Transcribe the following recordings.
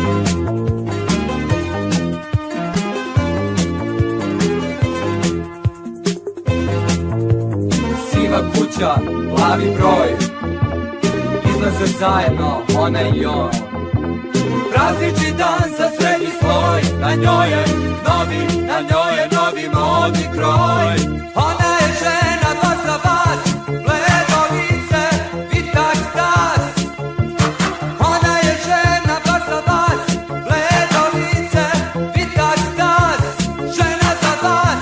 Siva kuća, plavi broj, izlaze zajedno ona i on. Praznični dan za srednji sloj, na njoj je novi modni kroj. Ona je žena baš za vas, bledo lice, vitak stas. Ona je žena baš za vas, bledo lice, vitak stas. Žena za vas.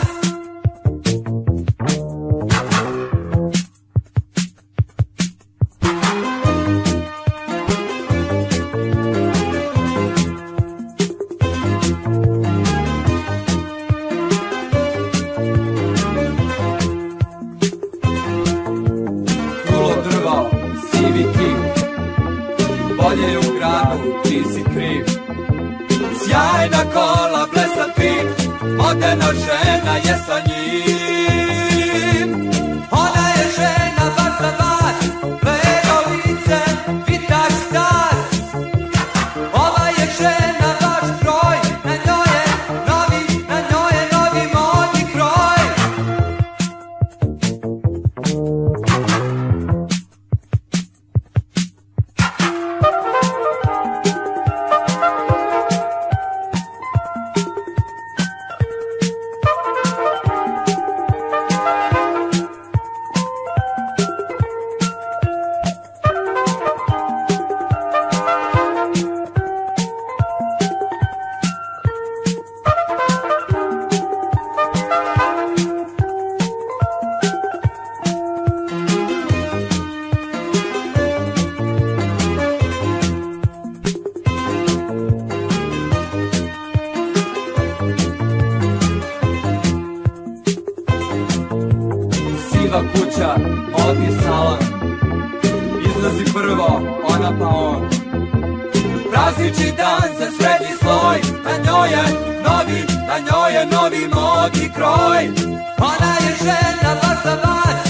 Sivi kip, bolje je u gradu, ti si kriv. Sjajna kola, blesav pip, moderna žena je sa njim. Ona je žena baš za vas, bledo lice, vitak stas. Ova je žena vaš broj, na njoj je novi modni kroj. Siva kuća, modni salon, izlazi prvo ona pa on. Praznični dan za srednji sloj, na njoj je novi modni kroj. Ona je žena baš za vas,